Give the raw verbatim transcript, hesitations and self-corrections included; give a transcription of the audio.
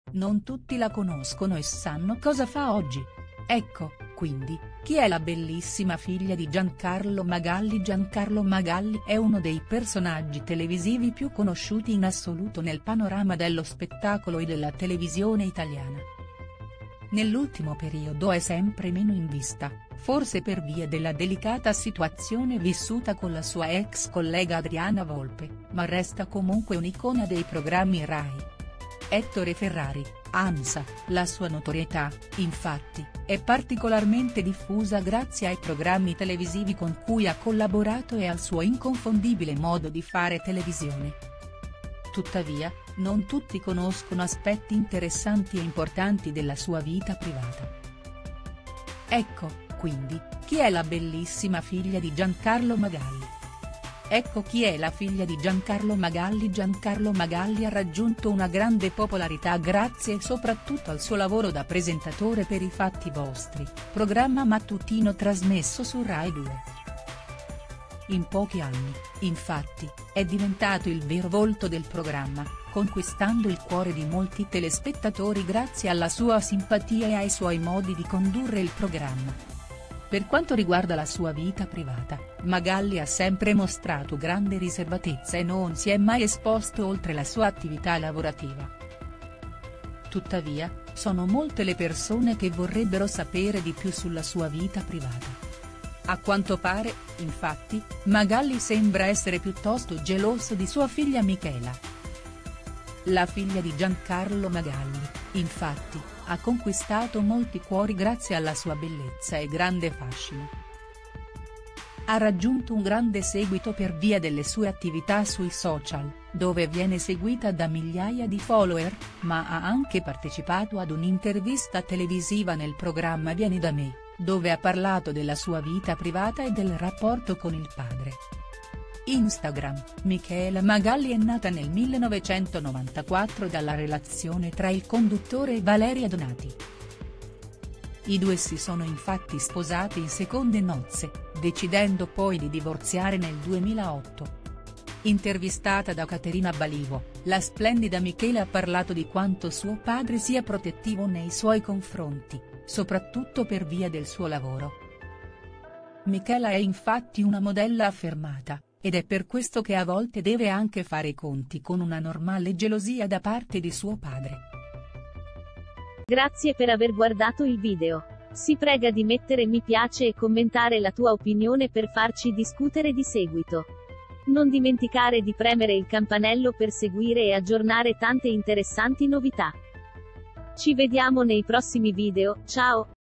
non tutti la conoscono e sanno cosa fa oggi. Ecco, quindi, chi è la bellissima figlia di Giancarlo Magalli? Giancarlo Magalli è uno dei personaggi televisivi più conosciuti in assoluto nel panorama dello spettacolo e della televisione italiana. Nell'ultimo periodo è sempre meno in vista, forse per via della delicata situazione vissuta con la sua ex collega Adriana Volpe, ma resta comunque un'icona dei programmi Rai. Ettore Ferrari, ANSA, la sua notorietà, infatti, è particolarmente diffusa grazie ai programmi televisivi con cui ha collaborato e al suo inconfondibile modo di fare televisione. Tuttavia, non tutti conoscono aspetti interessanti e importanti della sua vita privata. Ecco, quindi, chi è la bellissima figlia di Giancarlo Magalli? Ecco chi è la figlia di Giancarlo Magalli. Giancarlo Magalli ha raggiunto una grande popolarità grazie soprattutto al suo lavoro da presentatore per I Fatti Vostri, programma mattutino trasmesso su Rai due. In pochi anni, infatti, è diventato il vero volto del programma, conquistando il cuore di molti telespettatori grazie alla sua simpatia e ai suoi modi di condurre il programma. Per quanto riguarda la sua vita privata, Magalli ha sempre mostrato grande riservatezza e non si è mai esposto oltre la sua attività lavorativa. Tuttavia, sono molte le persone che vorrebbero sapere di più sulla sua vita privata. A quanto pare, infatti, Magalli sembra essere piuttosto geloso di sua figlia Michela. La figlia di Giancarlo Magalli, infatti, ha conquistato molti cuori grazie alla sua bellezza e grande fascino. Ha raggiunto un grande seguito per via delle sue attività sui social, dove viene seguita da migliaia di follower, ma ha anche partecipato ad un'intervista televisiva nel programma Vieni da me, dove ha parlato della sua vita privata e del rapporto con il padre. Instagram. Michela Magalli è nata nel millenovecentonovantaquattro dalla relazione tra il conduttore e Valeria Donati. I due si sono infatti sposati in seconde nozze, decidendo poi di divorziare nel duemilaotto. Intervistata da Caterina Balivo, la splendida Michela ha parlato di quanto suo padre sia protettivo nei suoi confronti, soprattutto per via del suo lavoro. Michela è infatti una modella affermata, ed è per questo che a volte deve anche fare i conti con una normale gelosia da parte di suo padre. Grazie per aver guardato il video. Si prega di mettere mi piace e commentare la tua opinione per farci discutere di seguito. Non dimenticare di premere il campanello per seguire e aggiornare tante interessanti novità. Ci vediamo nei prossimi video, ciao!